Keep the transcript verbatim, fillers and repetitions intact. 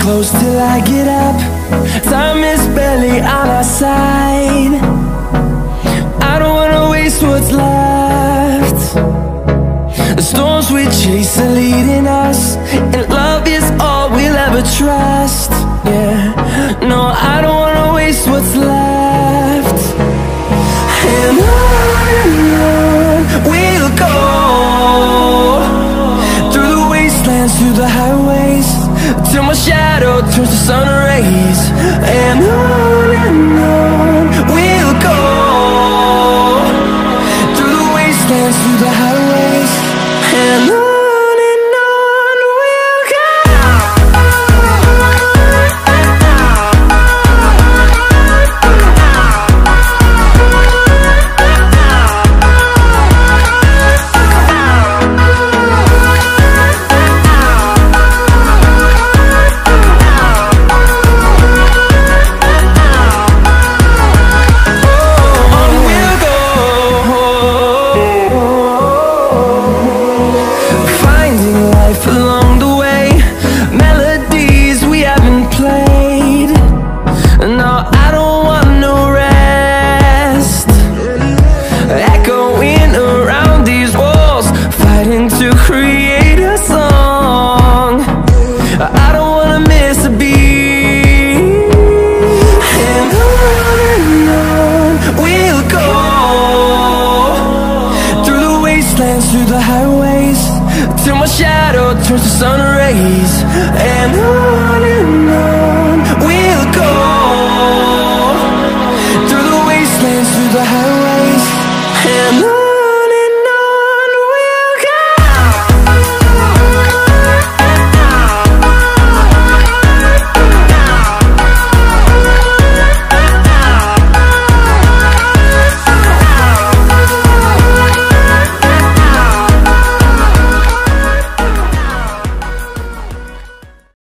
close till I get up. Time is barely on our side. I don't wanna waste what's left. The storms we chase are leading us, and love is all we'll ever trust. Yeah, no, I don't wanna waste what's left. And on and on we'll go, through the wastelands, through the highways, till my shadow turns to sun rays. And on and on we'll go, through the wastelands, through the highways, and on. Along the way, melodies we haven't played. No, I don't want no rest. Echoing around these walls, fighting to create a song. I don't wanna miss a beat. And on and on we'll go, through the wastelands, through the highways, till my shadow turns to sun rays. And on and on we'll go, through the wastelands, through the highways, and